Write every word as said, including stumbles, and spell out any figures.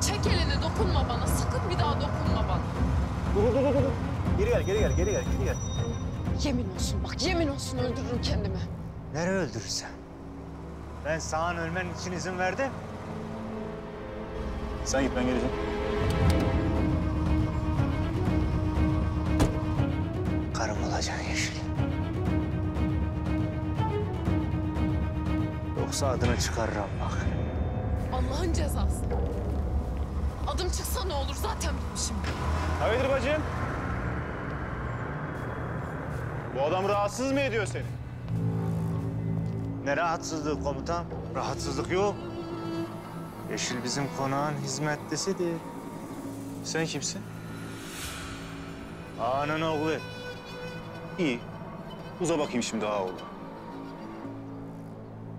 Çek elini, dokunma bana. Sakın bir daha dokunma bana. Dur, dur, dur, dur. Geri gel, geri gel, geri gel, geri gel. Yemin olsun bak, yemin olsun öldürürüm kendimi. Nereye öldürürsen? Ben sağın ölmen için izin verdim. Sen git, ben geleceğim. Karım olacaksın Yeşil. Yoksa adını çıkarırım bak. Allah'ın cezası. Adım çıksa ne olur, zaten bitmişim. Hayırdır bacım? Bu adam rahatsız mı ediyor seni? Ne rahatsızlığı komutan? Rahatsızlık yok. Yeşil bizim konağın hizmetlisidir. Sen kimsin? Ağanın oğlu. İyi. Uza bakayım şimdi ağa oğlu.